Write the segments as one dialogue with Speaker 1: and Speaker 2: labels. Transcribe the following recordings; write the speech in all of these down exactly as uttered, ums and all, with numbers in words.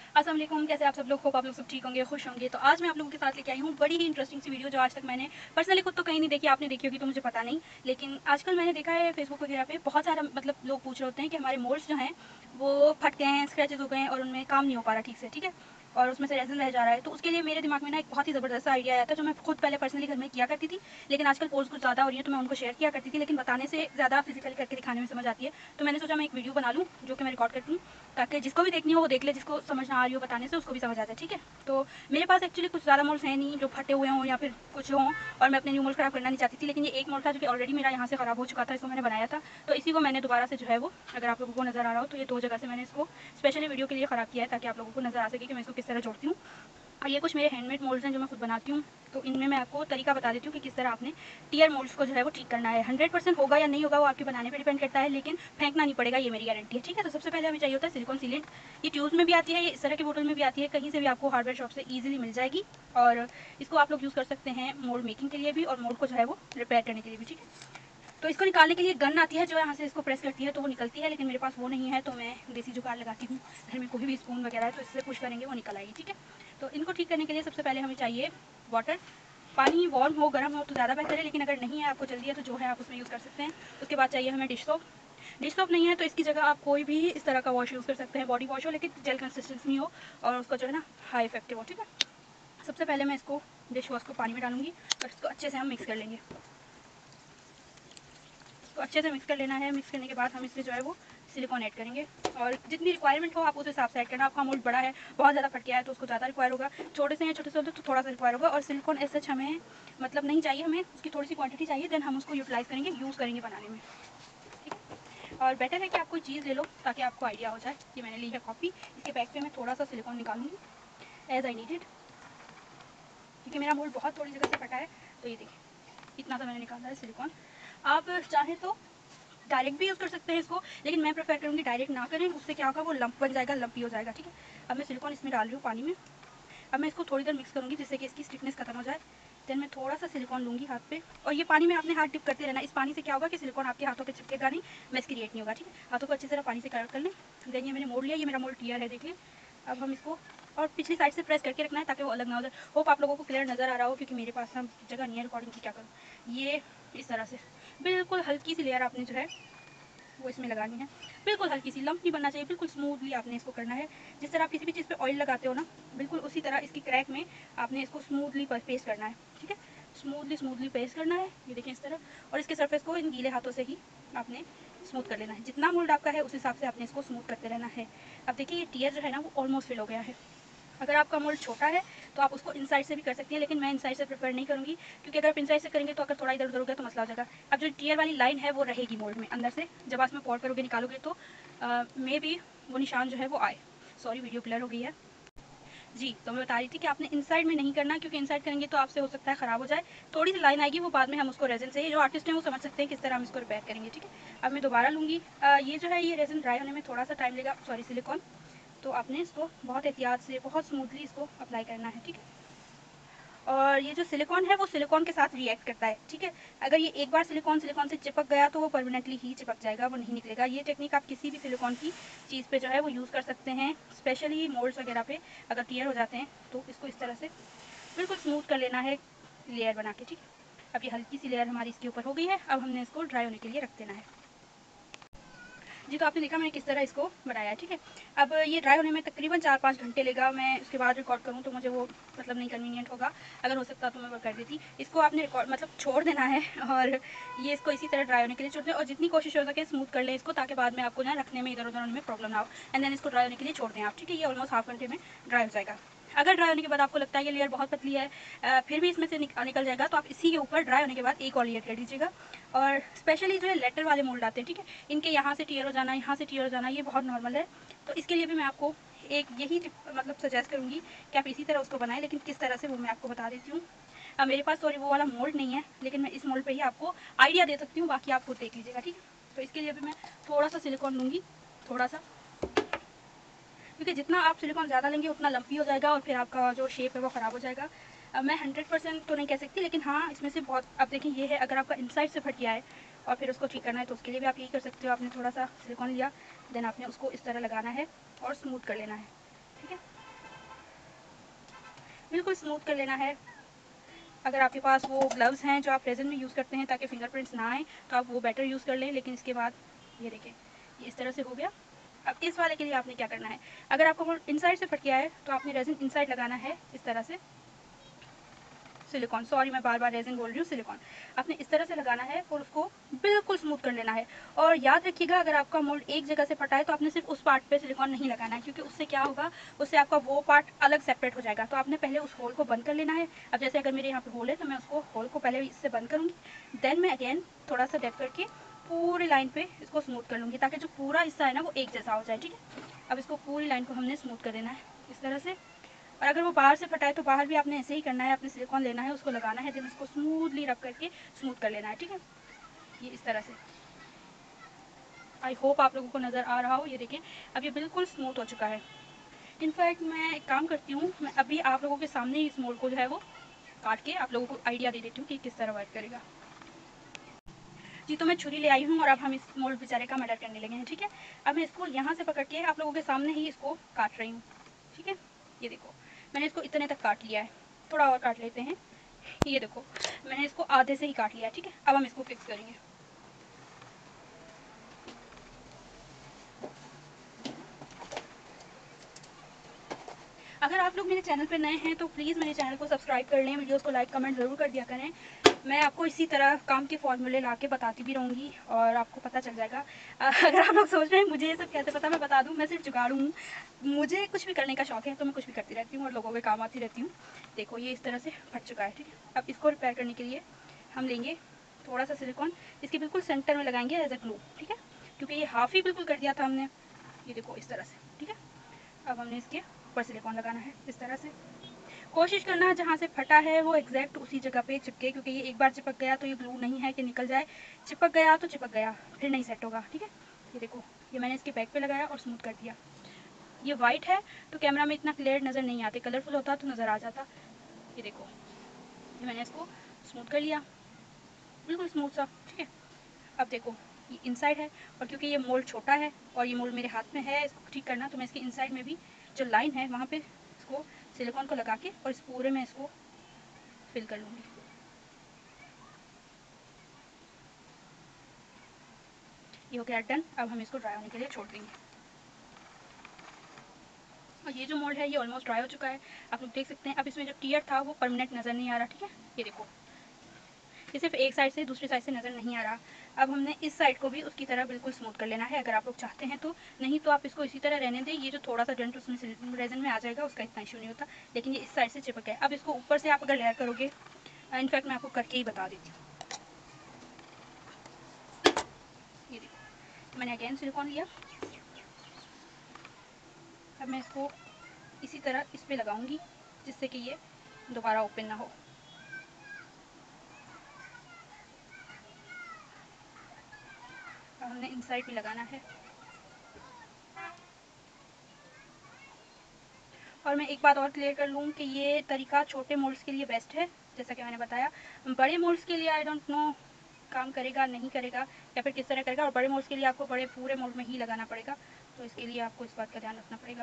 Speaker 1: अस्सलाम वालेकुम, कैसे आप सब लोग? होप आप लोग सब ठीक होंगे, खुश होंगे। तो आज मैं आप लोगों के साथ लेके आई हूँ बड़ी ही इंटरेस्टिंग सी वीडियो जो आज तक मैंने पर्सनली खुद तो कहीं नहीं देखी। आपने देखी होगी तो मुझे पता नहीं, लेकिन आजकल मैंने देखा है फेसबुक वगैरह पे बहुत सारा मतलब लोग पूछ रहे होते हैं कि हमारे मोल्ड्स जो हैं वो फट गए हैं, स्क्रैचेस हो गए हैं और उनमें काम नहीं हो पा रहा ठीक से, ठीक है, और उसमें से रेजन रह जा रहा है। तो उसके लिए मेरे दिमाग में ना एक बहुत ही ज़बरदस्त आइडिया आया था जो मैं खुद पहले पर्सनली घर में किया करती थी, लेकिन आजकल पोस्ट कुछ ज़्यादा हो रही है तो मैं उनको शेयर किया करती थी, लेकिन बताने से ज़्यादा फिजिकली करके दिखाने में समझ आती है। तो मैंने सोचा मैं एक वीडियो बना लूँ जो कि मैं रिकॉर्ड करती हूँ, ताकि जिसको भी देखनी हो वो देख ले, जिसको समझ ना आ रही हो बताने से उसको भी समझ आ जाए, ठीक है। तो मेरे पास एक्चुअली कुछ ज़्यादा मोल्ड्स हैं नहीं जो फटे हुए हों या फिर कुछ हों, और मैं अपने न्यू मोल्ड ख़राब करना नहीं चाहती थी, लेकिन ये एक मोल्ड था जो कि ऑलरेडी मेरा यहाँ से ख़राब हो चुका था, इसको मैंने बनाया था। तो इसी को मैंने दोबारा से जो है वो, अगर आप लोगों को नज़र आ रहा हो तो ये दो जगह से मैंने इसको स्पेशली वीडियो के लिए ख़राब किया है ताकि आप लोगों को नज़र आ सके कि मैं इसको किस तरह जोड़ती हूँ। और ये कुछ मेरे हैंडमेड मोल्ड्स हैं जो मैं खुद बनाती हूँ। तो इनमें मैं आपको तरीका बता देती हूँ कि किस तरह आपने टीयर मोल्ड्स को जो है वो ठीक करना है। हंड्रेड परसेंट होगा या नहीं होगा वो आपके बनाने पे डिपेंड करता है, लेकिन फेंकना नहीं पड़ेगा, ये मेरी गारंटी है, ठीक है। तो सबसे पहले हमें चाहिए होता है सिलिकॉन सीलेंट। ये ट्यूब्स में भी आती है, ये इस तरह की बोतल में भी आती है, कहीं से भी आपको हार्डवेयर शॉप से ईजिली मिल जाएगी। और इसको आप लोग यूज़ कर सकते हैं मोल्ड मेकिंग के लिए भी और मोल्ड को जो है वो रिपेयर करने के लिए भी, ठीक है। तो इसको निकालने के लिए गन आती है जो यहाँ से इसको प्रेस करती है तो वो निकलती है, लेकिन मेरे पास वो नहीं है तो मैं देसी जुगाड़ लगाती हूँ। घर में कोई भी स्पून वगैरह है तो इससे पुश करेंगे वो निकल आएगी, ठीक है। तो इनको ठीक करने के लिए सबसे पहले हमें चाहिए वाटर। पानी वार्म हो गर्म हो तो ज़्यादा बेहतर है, लेकिन अगर नहीं है आपको जल्दी है तो जो है आप उसमें यूज़ कर सकते हैं। उसके बाद चाहिए हमें डिश सोप। डिश सोप नहीं है तो इसकी जगह आप कोई भी इस तरह का वॉश यूज़ कर सकते हैं, बॉडी वॉश हो लेकिन जेल कंसिस्टेंसी हो और उसका जो है ना हाई इफेक्टिव हो, ठीक है। सबसे पहले मैं इसको डिश वॉश को पानी में डालूंगी और इसको अच्छे से हम मिक्स कर लेंगे। तो अच्छे से मिक्स कर लेना है। मिक्स करने के बाद हम इसमें जो है वो सिलिकॉन ऐड करेंगे और जितनी रिक्वायरमेंट हो आप उस हिसाब से ऐड करना। आपका मोल्ड बड़ा है, बहुत ज़्यादा फट गया है तो उसको ज़्यादा रिक्वायर होगा, छोटे से हैं छोटे से होते तो थोड़ा सा रिक्वायर होगा। और सिलिकॉन एज सच हमें मतलब नहीं चाहिए, हमें उसकी थोड़ी सी क्वांटिटी चाहिए, देन हम उसको यूटिलाइज़ करेंगे, यूज़ करेंगे बनाने में, ठीक है। और बेटर है कि आप कोई चीज़ ले लो ताकि आपको आइडिया हो जाए। कि मैंने ली है कॉपी, इसके बैक पे मैं थोड़ा सा सिलिकॉन निकालूंगी एज आई नीड इट, क्योंकि मेरा मोल्ड बहुत थोड़ी जगह से फटा है। तो ये देखिए इतना सा मैंने निकाला है सिलिकॉन। आप चाहें तो डायरेक्ट भी यूज़ कर सकते हैं इसको, लेकिन मैं प्रेफर करूँगी डायरेक्ट ना करें, उससे क्या होगा वो लंप बन जाएगा, लंपी हो जाएगा, ठीक है। अब मैं सिलिकॉन इसमें डाल रही हूँ पानी में। अब मैं इसको थोड़ी देर मिक्स करूँगी जिससे कि इसकी स्टिफनेस खत्म हो जाए। देन मैं थोड़ा सा सिलिकॉन लूँगी हाथ पे और ये पानी में आपने हाथ डिप करते रहना। इस पानी से क्या होगा कि सिलिकॉन आपके हाथों पे चिपकेगा नहीं, मेस क्रिएट नहीं होगा, ठीक है। हाथों को अच्छी तरह पानी से कवर कर लें। देन ये मैंने मोड़ लिया, ये मेरा मोल्ड क्लियर है, देखिए। अब हम इसको और पिछली साइड से प्रेस करके रखना है ताकि वो अलग ना हो जाए। होप आप लोगों को क्लियर नज़र आ रहा हो, क्योंकि मेरे पास ना जगह नहीं है रिकॉर्डिंग की, क्या करूँ। ये इस तरह से बिल्कुल हल्की सी लेयर आपने जो है वो इसमें लगानी है। बिल्कुल हल्की सी, लंप नहीं बनना चाहिए, बिल्कुल स्मूथली आपने इसको करना है। जिस तरह आप किसी भी चीज़ पे ऑयल लगाते हो ना, बिल्कुल उसी तरह इसकी क्रैक में आपने इसको स्मूथली पेस्ट करना है, ठीक है। स्मूथली स्मूथली पेस्ट करना है, ये देखिए इस तरह। और इसके सरफेस को इन गीले हाथों से ही आपने स्मूथ कर लेना है। जितना मोल्ड आपका है उस हिसाब से आपने इसको स्मूथ करते रहना है। अब देखिए ये टीयर जो है ना वो ऑलमोस्ट फिल हो गया है। अगर आपका मोल्ड छोटा है तो आप उसको इनसाइड से भी कर सकती हैं, लेकिन मैं इनसाइड से प्रेफर नहीं करूँगी, क्योंकि अगर आप इनसाइड से करेंगे तो अगर थोड़ा इधर उधर हो गया तो मसला हो जाएगा। अब जो टीयर वाली लाइन है वो रहेगी मोल्ड में अंदर से, जब आप इसमें पॉर करोगे निकालोगे तो मे बी वो निशान जो है वो आए। सॉरी वीडियो क्लियर हो गई है जी। तो मैं बता रही थी कि आपने इनसाइड में नहीं करना, क्योंकि इनसाइड करेंगे तो आपसे हो सकता है ख़राब हो जाए। थोड़ी सी लाइन आएगी, वो बाद में हम उसको रेजन से, जो आर्टिस्ट हैं वो समझ सकते हैं किस तरह हम इसको रिपेयर करेंगे, ठीक है। अब मैं दोबारा लूँगी। ये जो है ये रेजन ड्राई होने में थोड़ा सा टाइम लेगा, सॉरी सिलिकॉन। तो आपने इसको बहुत एहतियात से बहुत स्मूथली इसको अप्लाई करना है, ठीक है। और ये जो सिलिकॉन है वो सिलिकॉन के साथ रिएक्ट करता है, ठीक है। अगर ये एक बार सिलिकॉन सिलिकॉन से चिपक गया तो वो परमानेंटली ही चिपक जाएगा, वो नहीं निकलेगा। ये टेक्निक आप किसी भी सिलिकॉन की चीज़ पे जो है वो यूज़ कर सकते हैं, स्पेशली मोल्ड्स वगैरह पे अगर टीयर हो जाते हैं तो इसको इस तरह से बिल्कुल स्मूथ कर लेना है लेयर बना के, ठीक है। अब ये हल्की सी लेयर हमारी इसके ऊपर हो गई है। अब हमने इसको ड्राई होने के लिए रख देना है जी। तो आपने देखा मैंने किस तरह इसको बनाया है, ठीक है। अब ये ड्राई होने में तकरीबन चार पाँच घंटे लेगा। मैं उसके बाद रिकॉर्ड करूँ तो मुझे वो मतलब नहीं कन्वीनियंट होगा। अगर हो सकता तो मैं वो कर देती। इसको आपने रिकॉर्ड मतलब छोड़ देना है और ये इसको इसी तरह ड्राई होने के लिए छोड़ दें और जितनी कोशिश हो सके स्मूथ कर लें इसको, ताकि बाद में आपको ना रखने में इधर उधर होने में प्रॉब्लम ना हो। एंड देन इसको ड्राई होने के लिए छोड़ दें आप, ठीक है। ये ऑलमोस्ट हाफ घंटे में ड्राई हो जाएगा। अगर ड्राई होने के बाद आपको लगता है कि लेयर बहुत पतली है, फिर भी इसमें से निकल जाएगा, तो आप इसी के ऊपर ड्राई होने के बाद एक और लेयर कर दीजिएगा। और स्पेशली जो है लेटर वाले मोल्ड आते हैं, ठीक है, इनके यहाँ से टीयर हो जाना, यहाँ से टीयर हो जाना, ये बहुत नॉर्मल है। तो इसके लिए भी मैं आपको एक यही मतलब सजेस्ट करूँगी कि आप इसी तरह उसको बनाएं, लेकिन किस तरह से वो मैं आपको बता देती हूँ। अब मेरे पास सॉरी वो वाला मोल्ड नहीं है, लेकिन मैं इस मोल्ड पे ही आपको आइडिया दे सकती हूँ, बाकी आप खुद देख लीजिएगा, ठीक है। तो इसके लिए भी मैं थोड़ा सा सिलिकॉन लूँगी, थोड़ा सा, क्योंकि जितना आप सिलिकॉन ज़्यादा लेंगे उतना लंपी हो जाएगा और फिर आपका जो शेप है वो ख़राब हो जाएगा। अब मैं हंड्रेड परसेंट तो नहीं कह सकती, लेकिन हाँ इसमें से बहुत, अब देखिए ये है, अगर आपका इनसाइड से फट गया है और फिर उसको ठीक करना है तो उसके लिए भी आप यही कर सकते हो। आपने थोड़ा सा सिलिकॉन लिया, देन आपने उसको इस तरह लगाना है और स्मूथ कर लेना है, ठीक है। बिल्कुल स्मूथ कर लेना है। अगर आपके पास वो ग्लव्स हैं जो आप रेजन में यूज़ करते हैं ताकि फिंगरप्रिंट्स ना आए तो आप वो बेटर यूज़ कर लें। लेकिन इसके बाद ये देखें, ये इस तरह से हो गया। अब इस वाले के लिए आपने क्या करना है, अगर आपको इनसाइड से फट गया है तो आपने रेजन इनसाइड लगाना है इस तरह से। सिलिकॉन, सॉरी मैं बार बार रेजिन बोल रही हूँ, सिलिकॉन आपने इस तरह से लगाना है और उसको बिल्कुल स्मूथ कर लेना है। और याद रखिएगा अगर आपका मोल्ड एक जगह से फटा है तो आपने सिर्फ उस पार्ट पे सिलिकॉन नहीं लगाना है, क्योंकि उससे क्या होगा, उससे आपका वो पार्ट अलग सेपरेट हो जाएगा। तो आपने पहले उस होल को बंद कर लेना है। अब जैसे अगर मेरे यहाँ पे होल है तो मैं उसको होल को पहले इससे बंद करूँगी, देन मैं अगेन थोड़ा सा डेप करके पूरी लाइन पे इसको स्मूथ कर लूँगी ताकि जो पूरा हिस्सा है ना वो एक जैसा हो जाए। ठीक है, अब इसको पूरी लाइन को हमने स्मूथ कर देना है इस तरह से। और अगर वो बाहर से फटा है तो बाहर भी आपने ऐसे ही करना है, आपने सिलिकॉन लेना है, उसको लगाना है, देन उसको स्मूथली रख करके स्मूथ कर लेना है। ठीक है, ये इस तरह से। आई होप आप लोगों को नज़र आ रहा हो। ये देखें अब ये बिल्कुल स्मूथ हो चुका है। इनफैक्ट मैं एक काम करती हूँ, मैं अभी आप लोगों के सामने ही इस मोल्ड को जो है वो काट के आप लोगों को आइडिया दे देती हूँ कि किस तरह वर्क करेगा। जी, तो मैं छुरी ले आई हूँ और अब हम इस मोल्ड बेचारे का मर्डर करने लगे हैं। ठीक है, अब मैं इसको यहाँ से पकड़ के आप लोगों के सामने ही इसको काट रही हूँ। ठीक है, ये देखो मैंने इसको इतने तक काट लिया है, थोड़ा और काट लेते हैं। ये देखो मैंने इसको आधे से ही काट लिया। ठीक है, अब हम इसको फिक्स करेंगे। अगर आप लोग मेरे चैनल पे नए हैं तो प्लीज़ मेरे चैनल को सब्सक्राइब कर लें, वीडियोस को लाइक कमेंट ज़रूर कर दिया करें। मैं आपको इसी तरह काम के फॉर्मूले ला के बताती भी रहूँगी और आपको पता चल जाएगा। अगर आप लोग सोच रहे हैं मुझे ये सब कैसे पता, मैं बता दूँ, मैं सिर्फ जुगाड़ू हूँ। मुझे कुछ भी करने का शौक है तो मैं कुछ भी करती रहती हूँ और लोगों के काम आती रहती हूँ। देखो ये इस तरह से फट चुका है। ठीक है, अब इसको रिपेयर करने के लिए हम लेंगे थोड़ा सा सिलिकॉन, इसके बिल्कुल सेंटर में लगाएंगे एज ए ग्लू। ठीक है, क्योंकि ये हाफ ही बिल्कुल कर दिया था हमने। ये देखो इस तरह से। ठीक है, अब हमने इसके ऊपर सिलिकॉन लगाना है इस तरह से। कोशिश करना जहाँ से फटा है वो एग्जैक्ट उसी जगह पे चिपके, क्योंकि ये एक बार चिपक गया तो ये ग्लू नहीं है कि निकल जाए। चिपक गया तो चिपक गया, फिर नहीं सेट होगा। ठीक है, ये देखो ये मैंने इसके बैक पे लगाया और स्मूथ कर दिया। ये वाइट है तो कैमरा में इतना क्लियर नज़र नहीं आते, कलरफुल होता तो नज़र आ जाता। ये देखो ये मैंने इसको स्मूथ कर लिया, बिल्कुल स्मूथ सा। ठीक है, अब देखो ये इनसाइड है और क्योंकि ये मोल्ड छोटा है और ये मोल्ड मेरे हाथ में है इसको ठीक करना, तो मैं इसके इनसाइड में भी जो लाइन है वहाँ पे इसको सिलिकॉन को लगा के और इस पूरे में इसको फिल कर लूँगी। ये हो गया डन। अब हम इसको ड्राई होने के लिए छोड़ देंगे। और ये जो मोल्ड है ये ऑलमोस्ट ड्राई हो चुका है, आप लोग देख सकते हैं। अब इसमें जो टीयर था वो परमानेंट नज़र नहीं आ रहा। ठीक है, ये देखो ये सिर्फ एक साइड से दूसरी साइड से नज़र नहीं आ रहा। अब हमने इस साइड को भी उसकी तरह बिल्कुल स्मूथ कर लेना है अगर आप लोग चाहते हैं तो, नहीं तो आप इसको इसी तरह रहने दें। ये जो थोड़ा सा डेंट उसमें रेजन में आ जाएगा उसका इतना इशू नहीं होता, लेकिन ये इस साइड से चिपक है। अब इसको ऊपर से आप अगर लेयर करोगे, इनफैक्ट मैं आपको करके ही बता देती हूँ। ये देखो मैंने अगेन सिलिकॉन लिया, अब मैं इसको इसी तरह इस पर लगाऊंगी जिससे कि ये दोबारा ओपन ना हो। अब हमने इनसाइड भी लगाना है। और मैं एक बात और क्लियर कर लूँ कि ये तरीका छोटे मोल्ड्स के लिए बेस्ट है, जैसा कि मैंने बताया। बड़े मोल्ड्स के लिए आई डोंट नो काम करेगा नहीं करेगा या फिर किस तरह करेगा, और बड़े मोल्ड्स के लिए आपको बड़े पूरे मोल्ड में ही लगाना पड़ेगा, तो इसके लिए आपको इस बात का ध्यान रखना पड़ेगा।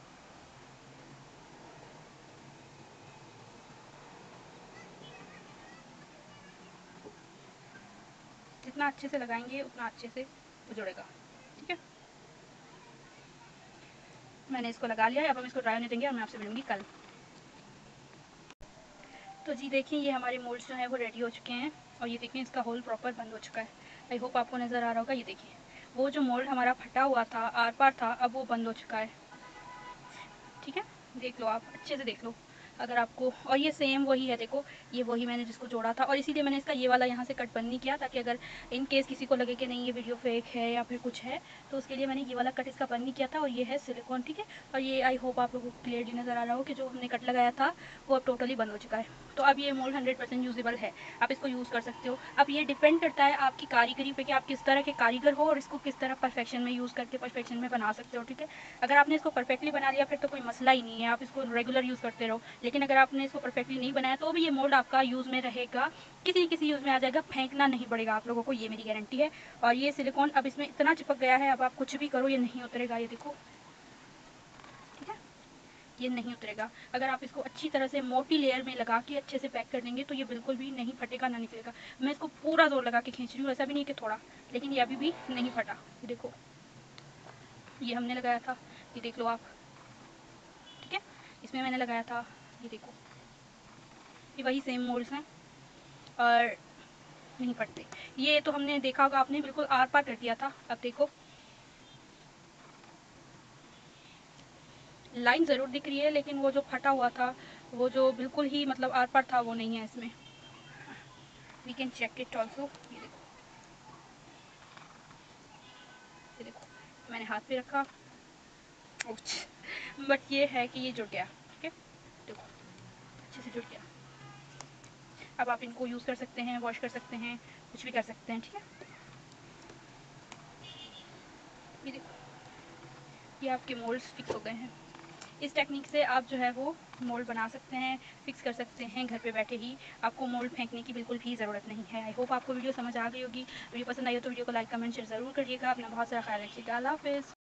Speaker 1: जितना अच्छे से लगाएंगे उतना अच्छे से जुड़ेगा। ठीक है, मैंने इसको लगा लिया है, अब हम इसको ड्राई होने देंगे और मैं आपसे मिलूंगी कल। तो जी देखिए ये हमारे मोल्ड्स जो हैं वो रेडी हो चुके हैं और ये देखिए इसका होल प्रॉपर बंद हो चुका है। आई होप आपको नज़र आ रहा होगा। ये देखिए वो जो मोल्ड हमारा फटा हुआ था आर पार था, अब वो बंद हो चुका है। ठीक है, देख लो आप अच्छे से देख लो अगर आपको। और ये सेम वही है, देखो ये वही मैंने जिसको जोड़ा था और इसीलिए मैंने इसका ये वाला यहाँ से कट बंद नहीं किया, ताकि अगर इन केस किसी को लगे कि नहीं ये वीडियो फेक है या फिर कुछ है, तो उसके लिए मैंने ये वाला कट इसका बंद नहीं किया था। और ये है सिलिकॉन। ठीक है, और ये आई होप आप लोगों को क्लियरली नज़र आ रहा हो कि जो हमने कट लगाया था वो अब टोटली बंद हो चुका है। तो अब ये मोल्ड हंड्रेड परसेंट यूजेबल है, आप इसको यूज़ कर सकते हो। अब ये डिपेंड करता है आपकी कारीगरी पे कि आप किस तरह के कारीगर हो और इसको किस तरह परफेक्शन में यूज़ करके परफेक्शन में बना सकते हो। ठीक है, अगर आपने इसको परफेक्टली बना लिया फिर तो कोई मसला ही नहीं है, आप इसको रेगुलर यूज़ करते रहो। लेकिन अगर आपने इसको परफेक्टली नहीं बनाया तो भी ये मोल्ड आपका यूज़ में रहेगा, किसी किसी यूज़ में आ जाएगा, फेंकना नहीं पड़ेगा आप लोगों को, ये मेरी गारंटी है। और ये सिलिकॉन अब इसमें इतना चिपक गया है, अब आप कुछ भी करो ये नहीं उतरेगा। ये देखो, ठीक है, ये नहीं उतरेगा। अगर आप इसको अच्छी तरह से मोटी लेयर में लगा के अच्छे से पैक कर देंगे तो ये बिल्कुल भी नहीं फटेगा, ना निकलेगा। मैं इसको पूरा जोर लगा के खींच रही हूँ, ऐसा भी नहीं कि थोड़ा, लेकिन ये अभी भी नहीं फटा। ये देखो, ये हमने लगाया था, ये देख लो आप, ठीक है, इसमें मैंने लगाया था, ये देखो, ये वही सेम मोल्ड्स हैं और नहीं फटते। ये तो हमने देखा होगा आपने, बिल्कुल आर पार कर दिया था। अब देखो लाइन ज़रूर दिख रही है, लेकिन वो जो फटा हुआ था, वो जो बिल्कुल ही मतलब आर पार था, वो नहीं है इसमें। We can check it also. ये देखो, ये देखो, मैंने हाथ पे रखा, बट ये है कि ये जुड़ गया, ठीक है, देखो अच्छे से जुड़ गया। अब आप इनको यूज़ कर सकते हैं, वॉश कर सकते हैं, कुछ भी कर सकते हैं, ठीक है। ये देखो, ये आपके मोल्ड्स फिक्स हो गए हैं। इस टेक्निक से आप जो है वो मोल्ड बना सकते हैं, फिक्स कर सकते हैं घर पे बैठे ही। आपको मोल्ड फेंकने की बिल्कुल भी ज़रूरत नहीं है। आई होप आपको वीडियो समझ आ गई होगी। वीडियो पसंद आई हो तो वीडियो को लाइक कमेंट शेयर ज़रूर करिएगा। अपना बहुत सारा ख्याल रखिएगा। अल्लाह हाफ़िज़।